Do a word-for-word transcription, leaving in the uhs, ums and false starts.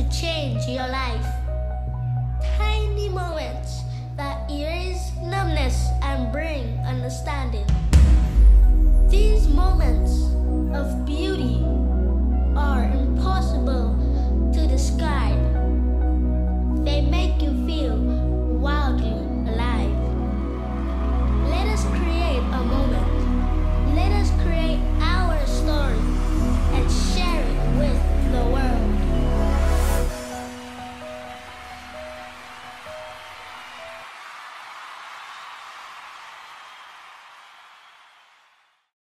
change your life. Tiny moments that erase numbness and bring understanding.